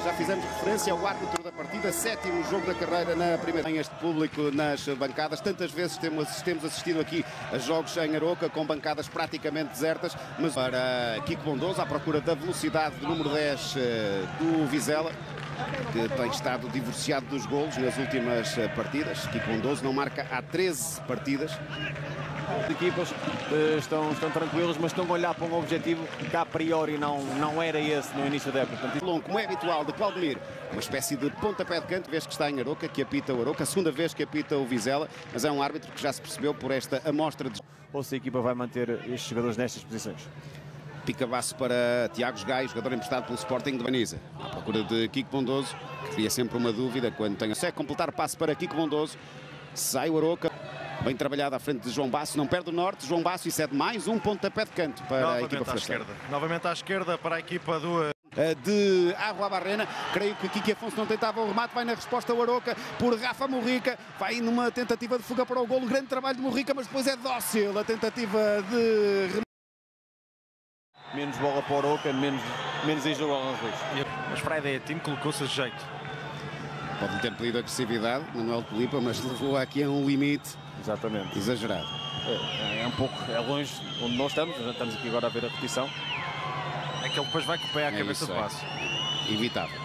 Já fizemos referência ao árbitro da partida, sétimo jogo da carreira na primeira. Tem este público nas bancadas. Tantas vezes temos assistido aqui a jogos em Aroca com bancadas praticamente desertas, mas para Kiko Bondoso, à procura da velocidade do número 10 do Vizela, que tem estado divorciado dos golos nas últimas partidas. Kiko Bondoso não marca há 13 partidas. As equipas estão tranquilas, mas estão a olhar para um objetivo que a priori não era esse no início da época. Longo, como é habitual, de Claudemir, uma espécie de pontapé de canto, vez que está em Aroca, que apita o Aroca, a segunda vez que apita o Vizela, mas é um árbitro que já se percebeu por esta amostra de... Ou se a equipa vai manter estes jogadores nestas posições. Pica-baço para Tiago Gaio, jogador emprestado pelo Sporting de Baniza. À procura de Kiko Bondoso, que cria sempre uma dúvida quando tem... Consegue completar o passe para Kiko Bondoso, sai o Aroca. Bem trabalhado à frente de João Basso, não perde o norte. João Basso e cede mais um pontapé de canto para a equipa francesa. Novamente à esquerda para a equipa do... de Arroa Barrena. Creio que Kiki Afonso não tentava o remate, vai na resposta o Aroca por Rafa Morrica, vai numa tentativa de fuga para o golo, grande trabalho de Morrica, mas depois é dócil a tentativa de... Menos bola para o Aroca, menos em jogo ao Luís. Mas Friday Team colocou-se a jeito. Pode ter pedido agressividade, Manuel Colipa, mas levou aqui a um limite. Exatamente. Exagerado. É um pouco, é longe onde nós estamos aqui agora a ver a repetição. É que ele depois vai com o pé à cabeça do Basso. Evitável.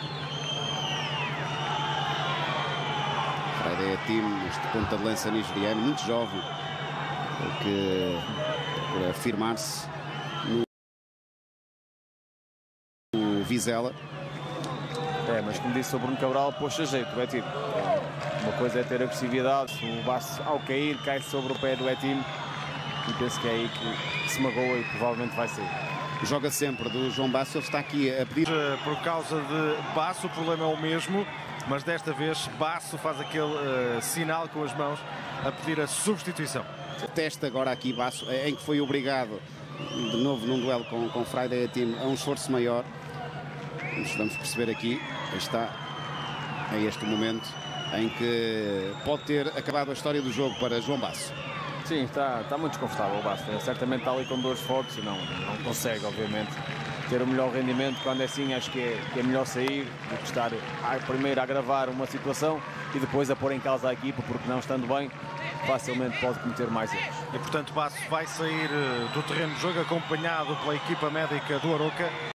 Friday Team, este ponta de lança nigeriano, muito jovem, que procura afirmar-se no Vizela. Mas como disse o Bruno Cabral, pôs a jeito o Etim. Uma coisa é ter agressividade, o Basso ao cair cai sobre o pé do Etim e penso que é aí que se magoa e provavelmente vai sair. Joga sempre do João Basso, ele está aqui a pedir... Por causa de Basso o problema é o mesmo, mas desta vez Basso faz aquele sinal com as mãos a pedir a substituição. Testa agora aqui Basso, em que foi obrigado de novo num duelo com Friday Team a um esforço maior. Vamos perceber aqui, aí está, é este o momento em que pode ter acabado a história do jogo para João Basso. Sim, está muito desconfortável o Basso. Certamente está ali com dores fortes e não consegue, obviamente, ter o melhor rendimento. Quando é assim, acho que é melhor sair do que estar primeiro a agravar uma situação e depois a pôr em causa a equipa, porque não estando bem, facilmente pode cometer mais erros. E portanto Basso vai sair do terreno de jogo acompanhado pela equipa médica do Aroca.